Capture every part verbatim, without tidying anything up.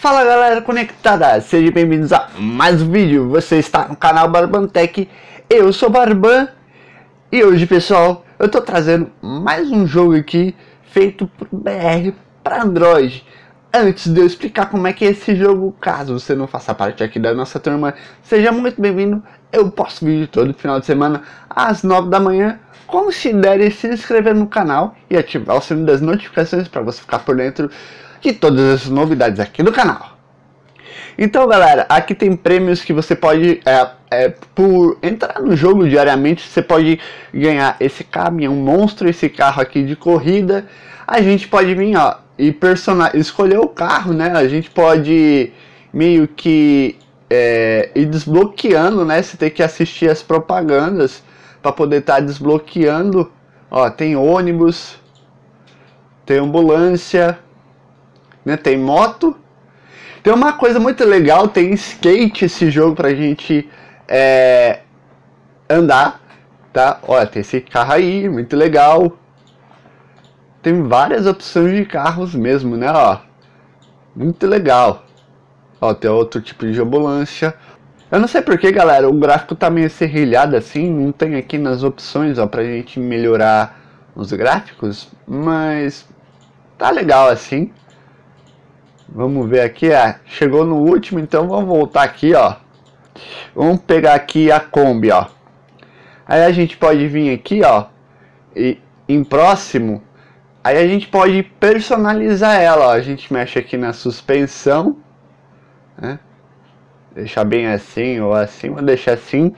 Fala galera conectada, sejam bem-vindos a mais um vídeo. Você está no canal Barbantech, eu sou Barban. E hoje, pessoal, eu tô trazendo mais um jogo aqui feito por B R para Android. Antes de eu explicar como é que é esse jogo, caso você não faça parte aqui da nossa turma, seja muito bem-vindo. Eu posto vídeo todo final de semana às nove da manhã. Considere se inscrever no canal e ativar o sininho das notificações para você ficar por dentro de todas as novidades aqui do canal. Então, galera, aqui tem prêmios que você pode, é, é, por entrar no jogo diariamente, você pode ganhar esse caminhão monstro, esse carro aqui de corrida. A gente pode vir, ó, e personal, escolher o carro, né? A gente pode meio que é, ir desbloqueando, né? Você tem que assistir as propagandas para poder estar tá desbloqueando. Ó, tem ônibus, tem ambulância, né? Tem moto. Tem uma coisa muito legal, tem skate esse jogo pra gente é, andar, tá? Olha, tem esse carro aí, muito legal. Tem várias opções de carros mesmo, né? Ó, muito legal. Ó, tem outro tipo de ambulância. Eu não sei porque, galera, o gráfico tá meio serrilhado assim, não tem aqui nas opções, ó, pra gente melhorar os gráficos, mas tá legal assim. Vamos ver aqui, ah, chegou no último, então vamos voltar aqui, ó. Vamos pegar aqui a Kombi, ó. Aí a gente pode vir aqui, ó, e em próximo, aí a gente pode personalizar ela, ó. A gente mexe aqui na suspensão, né? Deixar bem assim ou assim, vou deixar assim.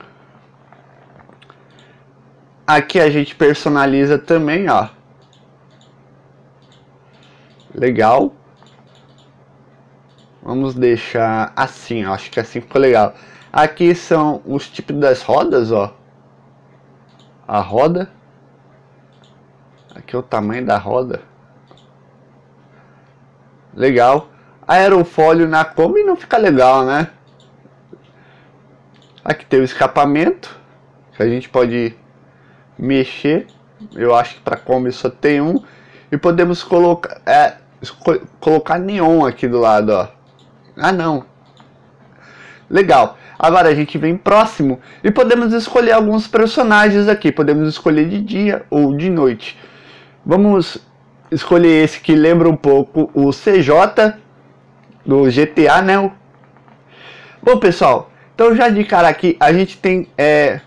Aqui a gente personaliza também, ó. Legal. Vamos deixar assim, ó. Acho que assim ficou legal. Aqui são os tipos das rodas, ó. A roda. Aqui é o tamanho da roda. Legal. Aerofólio na Kombi não fica legal, né? Aqui tem o escapamento, que a gente pode mexer. Eu acho que para Kombi só tem um. E podemos colocar, é, colocar neon aqui do lado, ó. Ah, não. Legal. Agora a gente vem próximo e podemos escolher alguns personagens aqui. Podemos escolher de dia ou de noite. Vamos escolher esse que lembra um pouco o C J do G T A, né? Bom, pessoal, então já de cara aqui a gente tem é,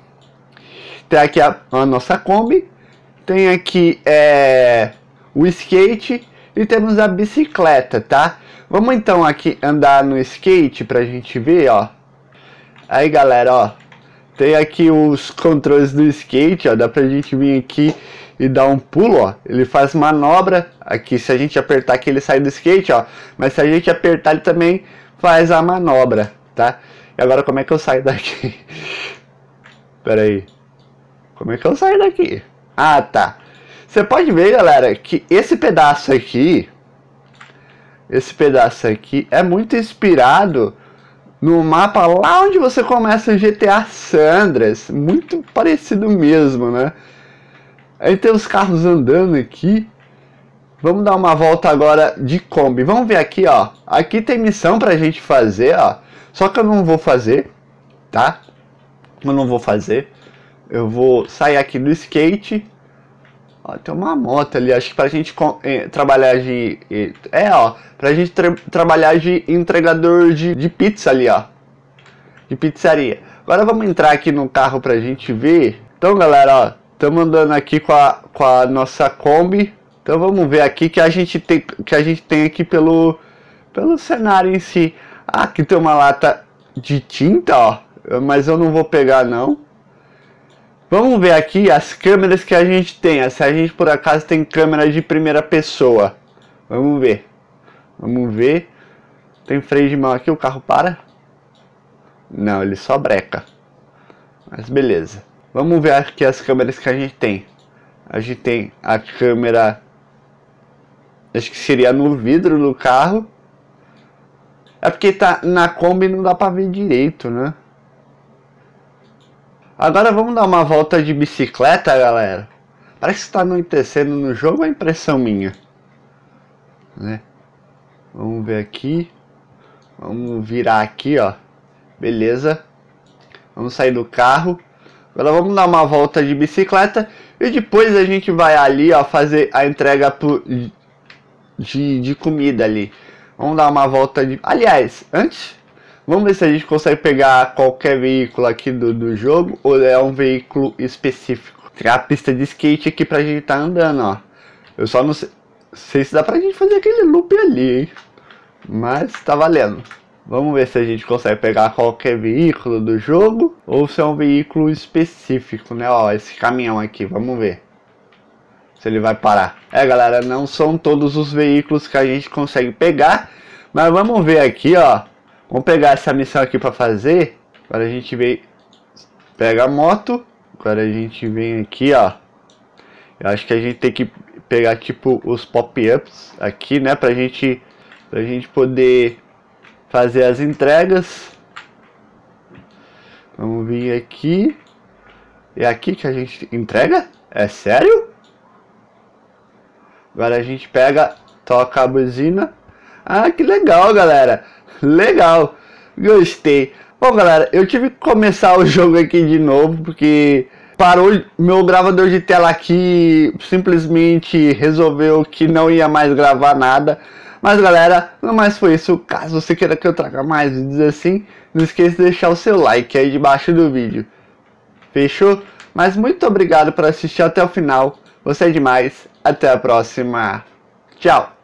tem aqui a, a nossa Kombi, tem aqui é, o skate e temos a bicicleta, tá? Vamos então aqui andar no skate pra gente ver, ó. Aí, galera, ó, tem aqui os controles do skate, ó, dá pra gente vir aqui e dar um pulo, ó. Ele faz manobra, aqui se a gente apertar aqui ele sai do skate, ó. Mas se a gente apertar ele também faz a manobra, tá? E agora como é que eu saio daqui? Pera aí. Como é que eu saio daqui? Ah, tá. Você pode ver, galera, que esse pedaço aqui, esse pedaço aqui é muito inspirado no mapa lá onde você começa o G T A San Andreas. Muito parecido mesmo, né? Aí tem os carros andando aqui. Vamos dar uma volta agora de Kombi. Vamos ver aqui, ó. Aqui tem missão pra gente fazer, ó. Só que eu não vou fazer, tá? Eu não vou fazer. Eu vou sair aqui do skate. Ó, tem uma moto ali, acho que pra gente eh, trabalhar de... Eh, é, ó, pra gente tra trabalhar de entregador de, de pizza ali, ó. De pizzaria. Agora vamos entrar aqui no carro pra gente ver. Então, galera, ó, estamos andando aqui com a, com a nossa Kombi. Então vamos ver aqui que a gente tem, que a gente tem aqui pelo, pelo cenário em si. Ah, aqui tem uma lata de tinta, ó, mas eu não vou pegar não. Vamos ver aqui as câmeras que a gente tem, se a gente por acaso tem câmera de primeira pessoa. Vamos ver. Vamos ver. Tem freio de mão aqui, o carro para? Não, ele só breca. Mas beleza. Vamos ver aqui as câmeras que a gente tem. A gente tem a câmera, acho que seria no vidro do carro. É porque tá na Kombi, não dá pra ver direito, né? Agora vamos dar uma volta de bicicleta, galera. Parece que está anoitecendo no jogo, é impressão minha, né? Vamos ver aqui. Vamos virar aqui, ó. Beleza. Vamos sair do carro. Agora vamos dar uma volta de bicicleta. E depois a gente vai ali, ó, fazer a entrega pro, de, de comida ali. Vamos dar uma volta de... Aliás, antes, vamos ver se a gente consegue pegar qualquer veículo aqui do, do jogo. Ou é um veículo específico. Tem a pista de skate aqui pra gente tá andando, ó. Eu só não sei, sei se dá pra gente fazer aquele loop ali, hein. Mas tá valendo. Vamos ver se a gente consegue pegar qualquer veículo do jogo ou se é um veículo específico, né? Ó, esse caminhão aqui, vamos ver se ele vai parar. É, galera, não são todos os veículos que a gente consegue pegar, mas vamos ver aqui, ó. Vamos pegar essa missão aqui para fazer. Agora a gente vem, pega a moto. Agora a gente vem aqui, ó. Eu acho que a gente tem que pegar tipo os pop-ups aqui, né? Pra gente, pra gente poder fazer as entregas. Vamos vir aqui. É aqui que a gente entrega? É sério? Agora a gente pega, toca a buzina. Ah, que legal, galera. Legal. Gostei. Bom, galera, eu tive que começar o jogo aqui de novo, porque parou meu gravador de tela aqui, simplesmente resolveu que não ia mais gravar nada. Mas, galera, não mais foi isso. Caso você queira que eu traga mais vídeos assim, não esqueça de deixar o seu like aí debaixo do vídeo. Fechou? Mas muito obrigado por assistir até o final. Você é demais. Até a próxima. Tchau.